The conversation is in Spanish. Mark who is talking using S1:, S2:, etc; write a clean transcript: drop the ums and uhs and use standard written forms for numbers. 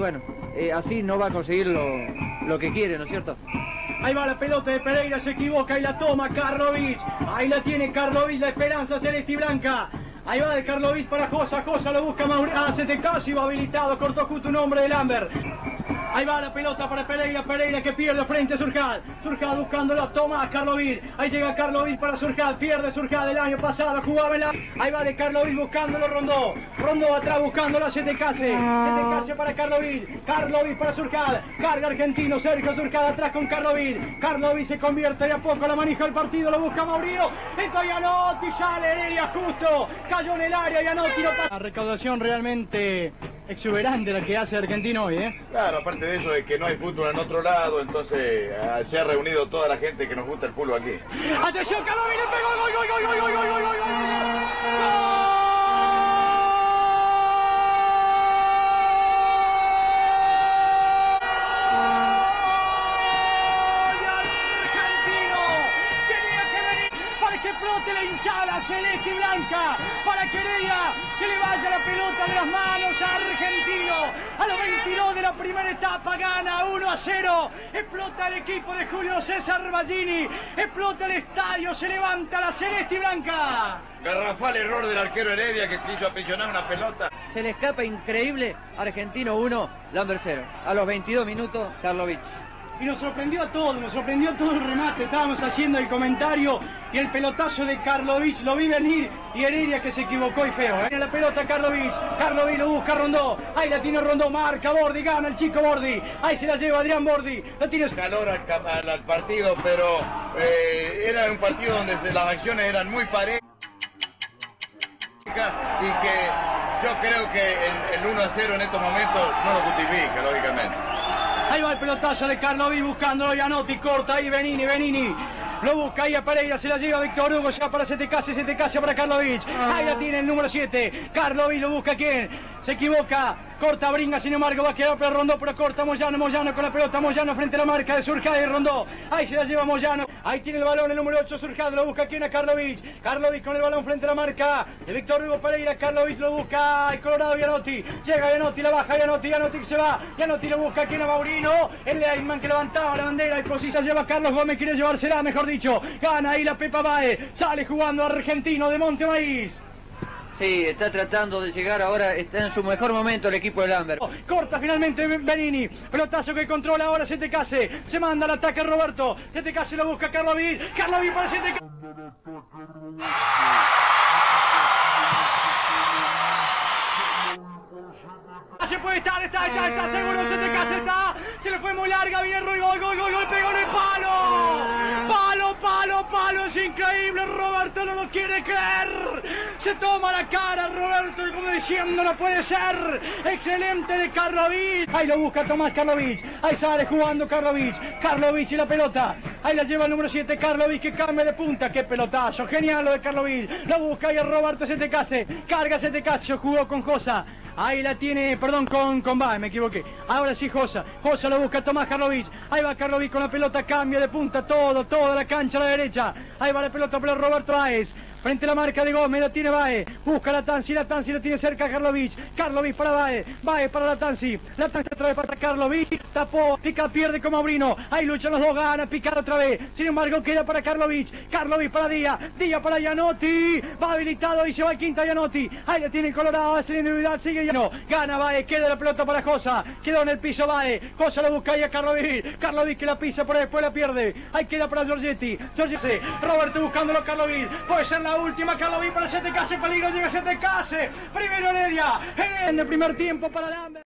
S1: bueno, así no va a conseguir lo que quiere, ¿no es cierto?
S2: Ahí va la pelota de Pereira, se equivoca y la toma Karlovic. Ahí la tiene Karlovic, la esperanza celeste y blanca. Ahí va de Karlovic para Josa, Josa lo busca Mauricio, se te casi va habilitado, cortó justo un hombre de Lambert. Ahí va la pelota para Pereira, Pereira que pierde frente a Surcal. Surcal buscándolo, toma a Karlovic. Ahí llega Karlovic para Surcal, pierde Surcal del año pasado, jugaba en la... Ahí va de Karlovic buscándolo Rondó. Rondó atrás buscándolo a Setecase. Setecase para Karlovic. Karlovic para Surcal. Carga argentino, Sergio Surcal atrás con Karlovic. Karlovic se convierte de a poco a la manija del partido, lo busca Maurío. Esto Gianotti, sale Heredia justo. Cayó en el área, Gianotti no pasa. La recaudación realmente exuberante la que hace Argentino hoy, ¿eh?
S3: Claro, aparte de eso de que no hay fútbol en otro lado, entonces se ha reunido toda la gente que nos gusta el fútbol aquí.
S2: ¡Atención, Karlovic le pegó! ¡Gol, gol, gol, gol, gol, gol, gol, gol, gol! Explote la hinchada celeste y blanca para que Heredia se le vaya la pelota de las manos a Argentino. A los 22 de la primera etapa gana 1-0. Explota el equipo de Julio César Ballini. Explota el estadio, se levanta la celeste y blanca.
S3: Garrafal error del arquero Heredia que quiso aprisionar una pelota.
S1: Se le escapa increíble, Argentino 1, Lambert 0. A los 22 minutos, Karlovic.
S2: Y nos sorprendió todo el remate, estábamos haciendo el comentario y el pelotazo de Karlovic, lo vi venir y Heredia que se equivocó y feo. Viene la pelota Karlovic, Karlovic lo busca Rondó, ahí la tiene Rondó, marca Bordi, gana el chico Bordi, ahí se la lleva Adrián Bordi, la tiene...
S3: Calor al partido, pero era un partido donde las acciones eran muy parejas y que yo creo que el 1-0 en estos momentos no lo justifica, lógicamente.
S2: Ahí va el pelotazo de Karlovic buscándolo, Gianotti corta ahí, Benini. Lo busca ahí a Pereira, se la lleva Víctor Hugo, ya para Setecase para Karlovic. Ahí la tiene el número 7. Karlovic lo busca quién. Se equivoca, corta Bringa, sin embargo va a quedar para Rondó, pero corta Moyano con la pelota, Moyano frente a la marca de Surcal y Rondó. Ahí se la lleva Moyano, ahí tiene el balón el número 8 Surcal, lo busca quién a Karlovic. Karlovic con el balón frente a la marca de Víctor Hugo Pereira, Karlovic lo busca el Colorado Gianotti. Llega Gianotti, la baja Gianotti que se va. Gianotti lo busca quién a Maurino, el Leisman que levantaba la bandera y posición se lleva a Carlos Gómez, quiere llevársela, mejor dicho. Gana ahí la Pepa Bae, sale jugando Argentino de Monte Maíz.
S1: Sí, está tratando de llegar ahora, está en su mejor momento el equipo de Lambert.
S2: Corta finalmente Benini, pelotazo que controla ahora Setecase, se manda al ataque Roberto, Setecase lo busca Karlovic para Setecase. Se puede estar, está, seguro Setecase está, se le fue muy larga, viene Rui, gol, pegó en el palo, es increíble, Roberto no lo quiere creer, se toma la cara Roberto y como diciendo no puede ser, excelente de Karlovic, ahí lo busca Tomás Karlovic, ahí sale jugando Karlovic y la pelota, ahí la lleva el número 7 Karlovic que cambia de punta, qué pelotazo, genial lo de Karlovic, lo busca ahí a Roberto Setecase, carga Setecase, jugó con Josa. Ahí la tiene, perdón, con Bae, me equivoqué. Ahora sí Josa lo busca Tomás Karlovic. Ahí va Karlovic con la pelota, cambia de punta toda la cancha a la derecha. Ahí va la pelota para Roberto Baez. Frente a la marca de Gómez, la tiene Bae. Busca la Tansi la tiene cerca a Karlovic. Karlovic para Bae para la Tansi otra vez para Karlovic. Tapó, pica, pierde con Maurino. Ahí luchan los dos, gana, picar otra vez. Sin embargo, queda para Karlovic para Díaz para Gianotti. Va habilitado y se va el quinta Gianotti. Ahí la tiene el Colorado, hace la individual, sigue Gianotti. Gana Bae, queda la pelota para Josa. Quedó en el piso Bae. Josa lo busca ahí a Karlovic que la pisa, pero después la pierde. Ahí queda para Giorgetti. Roberto buscándolo a Karlovic. Puede ser la última, Karlovic para Setecase, peligro, llega Setecase. Primero Heredia en el primer tiempo para Lambert.